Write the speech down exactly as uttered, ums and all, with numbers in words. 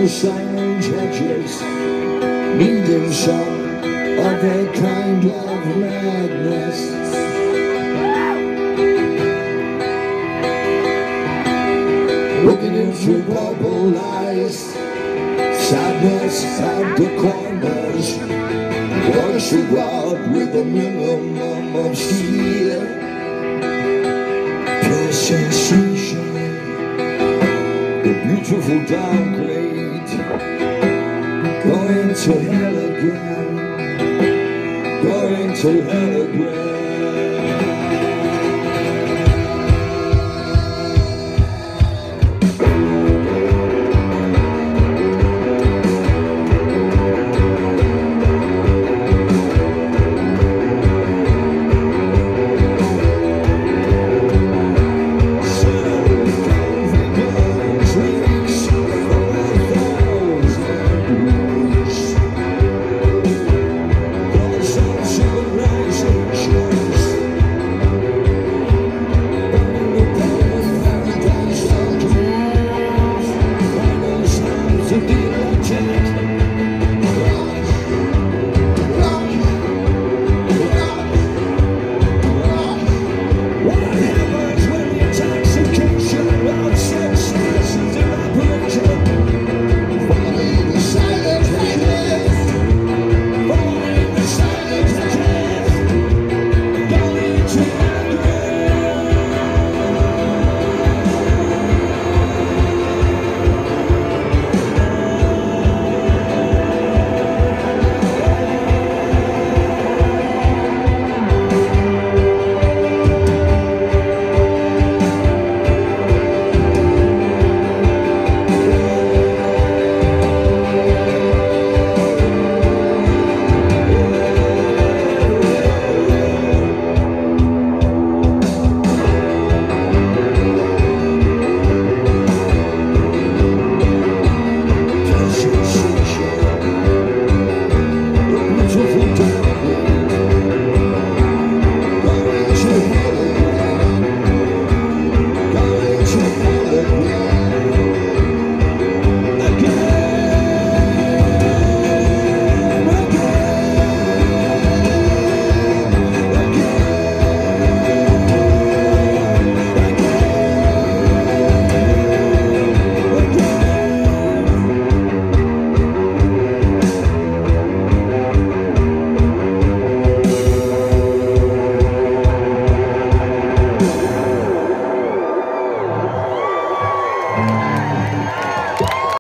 the silent hedges, needing some of that kind of madness. Looking into bubble eyes, sadness at the corners, wash the rod with a minimum of steel. Pure sensation, the beautiful downgrade, going to hell again, going to hell again.